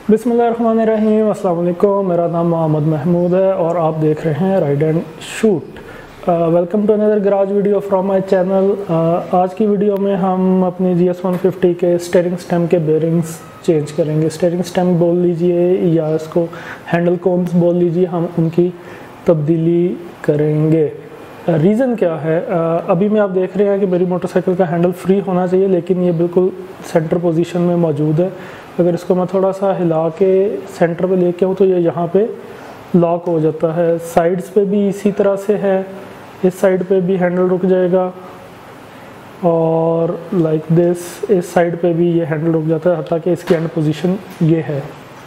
बिस्मिल्लाहिर्रहमानिर्रहीम, अस्सलाम वालेकुम। मेरा नाम मोहम्मद महमूद है और आप देख रहे हैं ride and shoot. Welcome to another garage video from my channel. आज की वीडियो में हम अपनी GS 150 के स्टीयरिंग स्टेम के बेयरिंग्स चेंज करेंगे। स्टीयरिंग स्टेम बोल लीजिए या इसको हैंडल कोन्स बोल लीजिए, हम उनकी तब्दीली करेंगे। रीज़न क्या है, अभी में आप देख रहे हैं कि मेरी मोटरसाइकिल का हैंडल फ्री होना चाहिए, लेकिन ये बिल्कुल सेंटर पोजीशन में मौजूद है। अगर इसको मैं थोड़ा सा हिला के सेंटर पे लेके आऊँ तो ये यहाँ पे लॉक हो जाता है। साइड्स पे भी इसी तरह से है, इस साइड पे भी हैंडल रुक जाएगा और लाइक दिस इस साइड पे भी ये हैंडल रुक जाता है, हत्ता कि इसकी एंड पोजीशन ये है।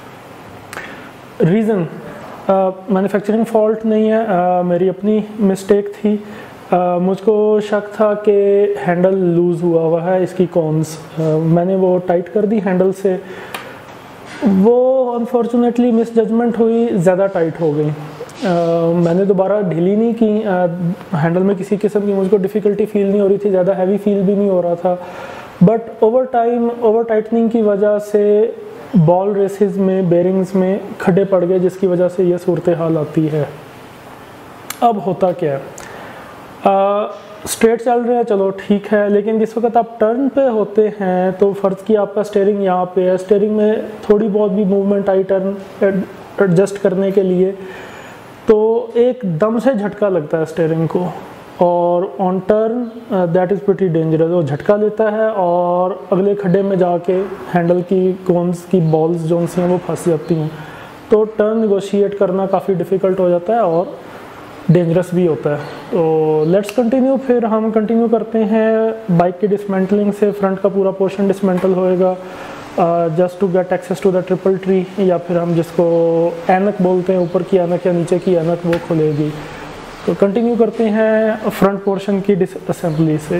रीज़न मैन्युफैक्चरिंग फॉल्ट नहीं है, मेरी अपनी मिस्टेक थी। मुझको शक था कि हैंडल लूज़ हुआ है इसकी कॉन्स। मैंने वो टाइट कर दी हैंडल से, वो अनफॉर्चुनेटली मिस जजमेंट हुई, ज़्यादा टाइट हो गई। मैंने दोबारा ढीली नहीं की। हैंडल में किसी किस्म की मुझको डिफ़िकल्टी फील नहीं हो रही थी, ज़्यादा हैवी फील भी नहीं हो रहा था। But over time over tightening की वजह से बॉल रेसेस में बेरिंग्स में खड्डे पड़ गए, जिसकी वजह से ये सूरत हाल आती है। अब होता क्या है, स्ट्रेट चल रहे हैं, चलो ठीक है, लेकिन जिस वक्त आप टर्न पे होते हैं तो फ़र्ज़ की आपका स्टीयरिंग यहाँ पे है, स्टीयरिंग में थोड़ी बहुत भी मूवमेंट आई टर्न एडजस्ट करने के लिए, तो एकदम से झटका लगता है स्टीयरिंग को, और on turn that is pretty dangerous. वो झटका लेता है और अगले खड्डे में जाके हैंडल की कोन्स की बॉल्स जो सी हैं वो फंस जाती हैं, तो टर्न निगोशिएट करना काफ़ी डिफ़िकल्ट हो जाता है और डेंजरस भी होता है। तो लेट्स कंटिन्यू। फिर हम कंटिन्यू करते हैं बाइक की डिसमेंटलिंग से। फ्रंट का पूरा पोर्शन डिसमेंटल होएगा just to get access to the triple tree, या फिर हम जिसको ऐनक बोलते हैं, ऊपर की ऐनक या नीचे की ऐनक, वो खुलेगी। तो कंटिन्यू करते हैं फ्रंट पोर्शन की डिसअसेंबली से।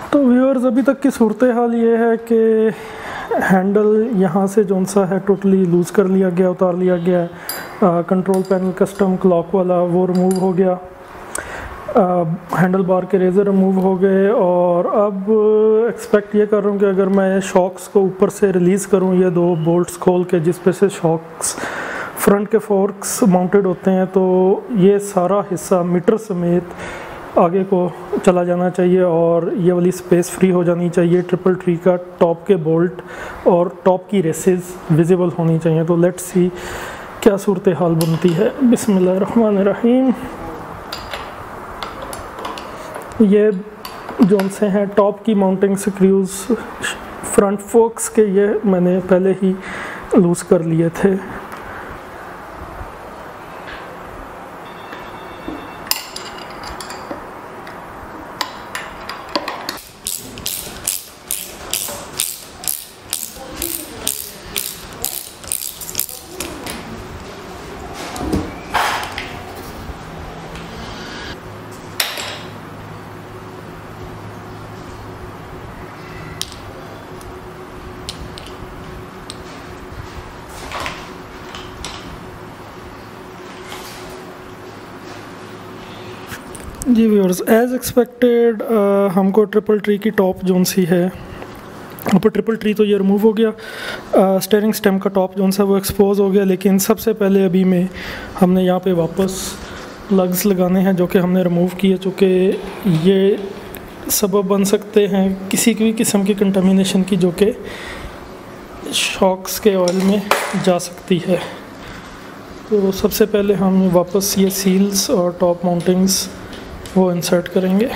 तो व्यूअर्स अभी तक की सूरत हाल ये है कि हैंडल यहाँ से जो सा है टोटली लूज़ कर लिया गया, उतार लिया गया है। कंट्रोल पैनल कस्टम क्लॉक वाला वो रिमूव हो गया, हैंडल बार के रेज़र रिमूव हो गए, और अब एक्सपेक्ट ये कर रहा हूँ कि अगर मैं शॉक्स को ऊपर से रिलीज़ करूँ, ये दो बोल्ट्स खोल के जिस पे से शॉक्स फ्रंट के फोर्क्स माउंटेड होते हैं, तो ये सारा हिस्सा मीटर समेत आगे को चला जाना चाहिए और ये वाली स्पेस फ्री हो जानी चाहिए। ट्रिपल ट्री का टॉप के बोल्ट और टॉप की रेसेस विजिबल होनी चाहिए। तो लेट्स सी क्या सूरत हाल बनती है। बिस्मिल्लाहिर्रहमानिर्रहीम। ये जो से हैं टॉप की माउंटिंग स्क्रूज फ्रंट फोक्स के, ये मैंने पहले ही लूज़ कर लिए थे। जी व्यूअर्स, एज़ एक्सपेक्टेड हमको ट्रिपल ट्री की टॉप जोन सी है, ऊपर ट्रिपल ट्री तो ये रिमूव हो गया। स्टीयरिंग स्टेम का टॉप जोन सा वो एक्सपोज हो गया, लेकिन सबसे पहले अभी में हमने यहाँ पे वापस लग्स लगाने हैं जो कि हमने रिमूव किए, चूँकि ये सबब बन सकते हैं किसी भी किस्म की कंटामिनेशन की जो कि शॉक्स के ऑयल में जा सकती है। तो सबसे पहले हम वापस ये सील्स और टॉप माउंटिंग्स वो इंसर्ट करेंगे।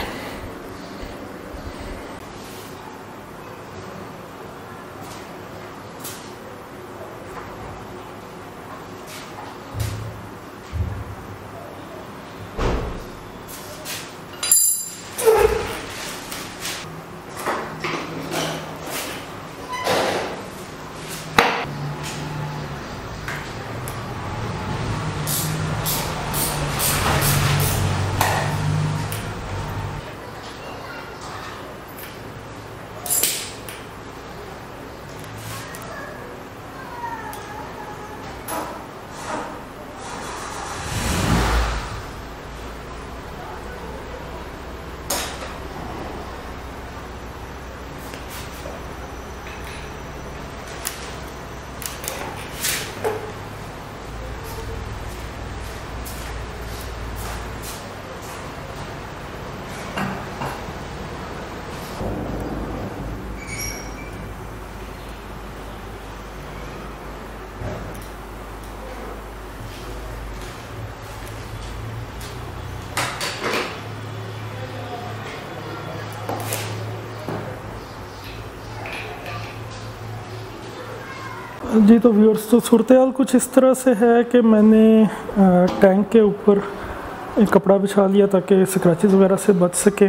जी तो व्यूअर्स, तो सूरत हाल कुछ इस तरह से है कि मैंने टैंक के ऊपर एक कपड़ा बिछा लिया ताकि स्क्रैचेस वगैरह से बच सके,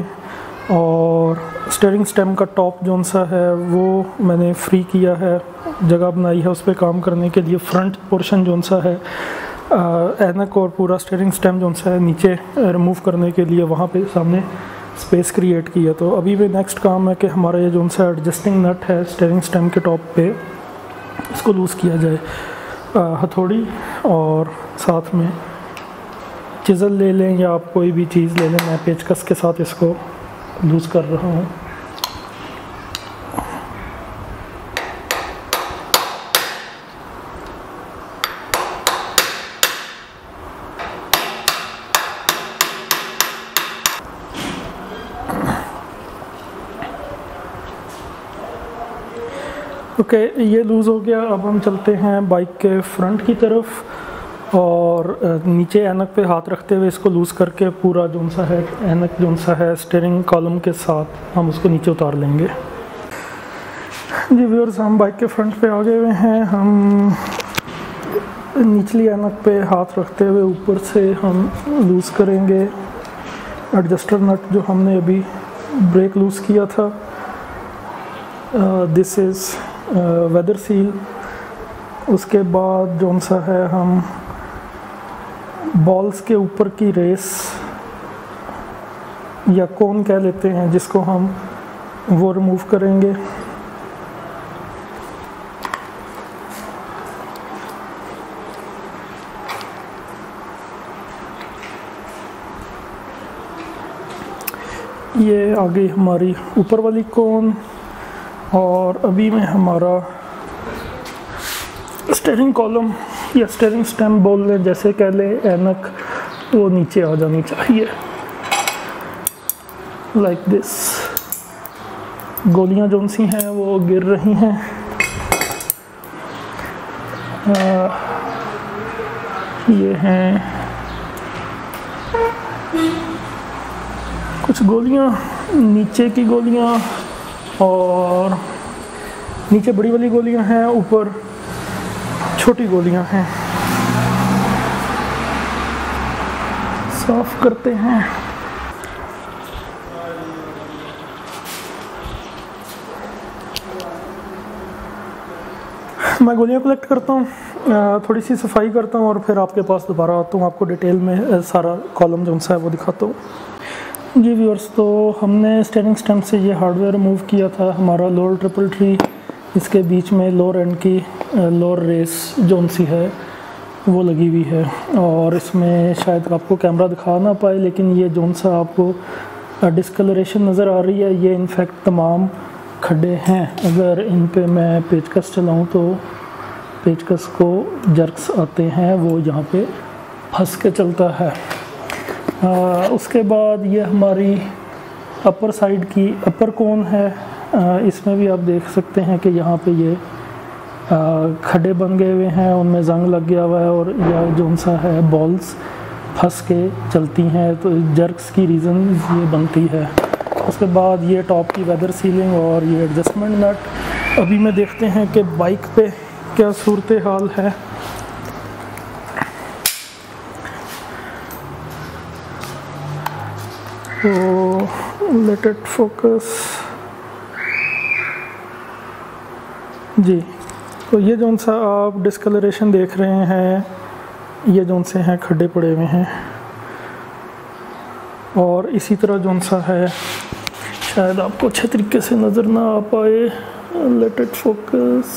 और स्टीयरिंग स्टेम का टॉप जोन सा है वो मैंने फ्री किया है, जगह बनाई है उस पर काम करने के लिए। फ्रंट पोर्शन जोन सा है ऐनक और पूरा स्टीयरिंग स्टेम जोन सा है नीचे रिमूव करने के लिए, वहाँ पे सामने स्पेस क्रिएट की है। तो अभी भी नेक्स्ट काम है कि हमारा ये जोन सा एडजस्टिंग नट है स्टीयरिंग स्टेम के टॉप पे, इसको लूज़ किया जाए। हथौड़ी और साथ में चिज़ल ले लें या आप कोई भी चीज़ ले लें, मैं पेचकस के साथ इसको लूज़ कर रहा हूँ। ओके, ये लूज़ हो गया। अब हम चलते हैं बाइक के फ्रंट की तरफ और नीचे ऐनक पे हाथ रखते हुए इसको लूज़ करके पूरा जोन सा है ऐनक जोन सा है स्टीयरिंग कॉलम के साथ हम उसको नीचे उतार लेंगे। जी व्यूअर्स, हम बाइक के फ्रंट पे आ गए हुए हैं। हम निचली ऐनक पे हाथ रखते हुए ऊपर से हम लूज़ करेंगे एडजस्टर नट जो हमने अभी ब्रेक लूज़ किया था। This is weather seal. उसके बाद जोन सा है हम बॉल्स के ऊपर की रेस या कोन कह लेते हैं, जिसको हम वो रिमूव करेंगे। ये आ गई हमारी ऊपर वाली कोन, और अभी में हमारा स्टीयरिंग कॉलम या स्टीयरिंग स्टेम बोल लें, जैसे कह ले, ऐनक वो नीचे आ जानी चाहिए लाइक दिस। गोलियां जो सी हैं वो गिर रही हैं। ये हैं कुछ गोलियां, नीचे की गोलियां, और नीचे बड़ी वाली गोलियां हैं, ऊपर छोटी गोलियां हैं। साफ करते हैं। मैं गोलियां कलेक्ट करता हूँ, थोड़ी सी सफाई करता हूँ और फिर आपके पास दोबारा आता हूँ, आपको डिटेल में सारा कॉलम जो सा है वो दिखाता हूँ। जी व्यूअर्स, तो हमने स्टीयरिंग स्टेम से ये हार्डवेयर रिमूव किया था। हमारा लोअर ट्रिपल ट्री, इसके बीच में लोअर एंड की लोअर रेस जो सी है वो लगी हुई है, और इसमें शायद आपको कैमरा दिखा ना पाए, लेकिन ये जो सा आपको डिस्कलरेशन नज़र आ रही है, ये इनफैक्ट तमाम खड्डे हैं। अगर इन पे मैं पेचकस चलाऊं तो पेचकस को जर्क्स आते हैं, वो यहाँ पे फंस के चलता है। उसके बाद ये हमारी अपर साइड की अपर कोन है। इसमें भी आप देख सकते हैं कि यहाँ पे ये खड्डे बन गए हुए हैं, उनमें जंग लग गया हुआ है, और यह जो सा है बॉल्स फंस के चलती हैं, तो जर्क्स की रीज़न ये बनती है। उसके बाद ये टॉप की वेदर सीलिंग और ये एडजस्टमेंट नट। अभी में देखते हैं कि बाइक पे क्या सूरत हाल है। तो लेट इट फोकस। जी, तो ये जो सा आप डिस्कलरेशन देख रहे हैं, ये जो से हैं खड्डे पड़े हुए हैं, और इसी तरह जो सा है, शायद आपको अच्छे तरीके से नज़र ना आ पाए, लेट इट फोकस।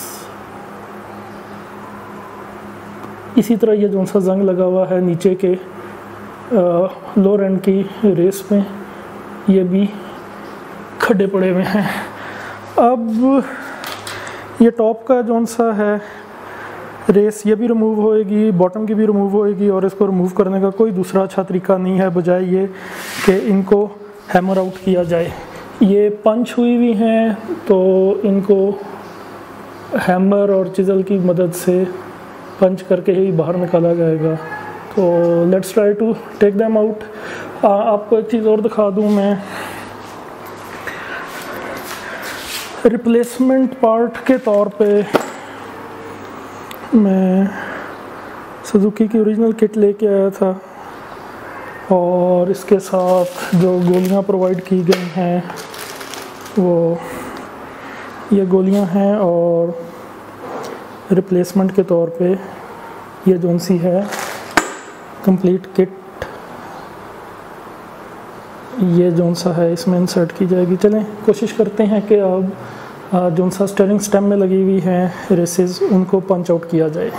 इसी तरह ये जो सा जंग लगा हुआ है नीचे के लोअर एंड की रेस में, ये भी खड्डे पड़े हुए हैं। अब ये टॉप का जो सा है रेस, ये भी रिमूव होएगी, बॉटम की भी रिमूव होएगी, और इसको रिमूव करने का कोई दूसरा अच्छा तरीका नहीं है बजाय ये कि इनको हैमर आउट किया जाए। ये पंच हुई हुई हैं, तो इनको हैमर और चिज़ल की मदद से पंच करके ही बाहर निकाला जाएगा। तो let's try to take them out. आपको एक चीज़ और दिखा दूँ मैं, रिप्लेसमेंट पार्ट के तौर पे मैं सुजुकी की ओरिजिनल किट लेके आया था, और इसके साथ जो गोलियां प्रोवाइड की गई हैं वो ये गोलियां हैं, और रिप्लेसमेंट के तौर पे ये जो सी है कंप्लीट किट, ये जो सा है इसमें इंसर्ट की जाएगी। चलें कोशिश करते हैं कि अब जो सा स्टीयरिंग स्टेम में लगी हुई हैं रेसेस, उनको पंच आउट किया जाए।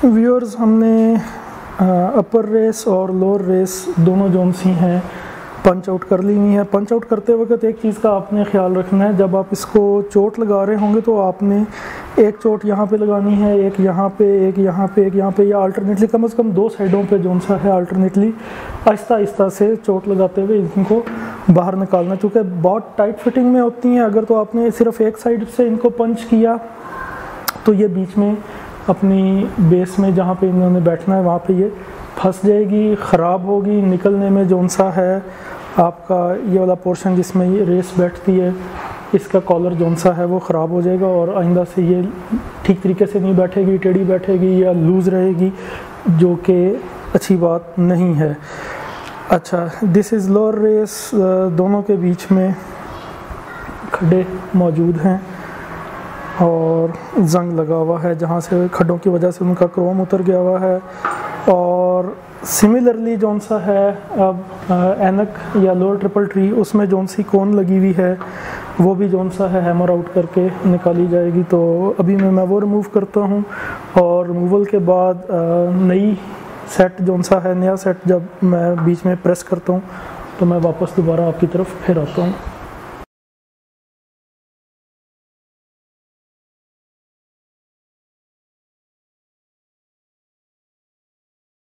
व्यूअर्स, हमने अपर रेस और लोअर रेस दोनों जोन सी हैं पंच आउट कर ली हुई है। पंच आउट करते वक्त एक चीज़ का आपने ख्याल रखना है, जब आप इसको चोट लगा रहे होंगे तो आपने एक चोट यहाँ पे लगानी है, एक यहाँ पे, एक यहाँ पे, एक यहाँ पे, या अल्टरनेटली कम से कम 2 साइडों पे जोन सा है अल्टरनेटली आहिस्ता आहिस्ता से चोट लगाते हुए इनको बाहर निकालना। चूँकि बहुत टाइट फिटिंग में होती हैं, अगर तो आपने सिर्फ एक साइड से इनको पंच किया तो ये बीच में अपनी बेस में जहाँ पे इन्होंने बैठना है वहाँ पे ये फंस जाएगी, ख़राब होगी। निकलने में जोन सा है आपका ये वाला पोर्शन जिसमें ये रेस बैठती है, इसका कॉलर जोन सा है वो ख़राब हो जाएगा और आइंदा से ये ठीक तरीके से नहीं बैठेगी, टेढ़ी बैठेगी या लूज़ रहेगी, जो कि अच्छी बात नहीं है। अच्छा, दिस इज़ लोअर रेस। दोनों के बीच में खड्डे मौजूद हैं और जंग लगा हुआ है, जहाँ से खड्डों की वजह से उनका क्रोम उतर गया हुआ है। और सिमिलरली जौन सा है अब एनक या लोअर ट्रिपल ट्री, उसमें जौन सी कोन लगी हुई है वो भी जौन सा है हैमर आउट करके निकाली जाएगी। तो अभी मैं वो रिमूव करता हूँ और रिमूवल के बाद नई सेट जौन सा है, नया सेट जब मैं बीच में प्रेस करता हूँ तो मैं वापस दोबारा आपकी तरफ फिर आता हूँ।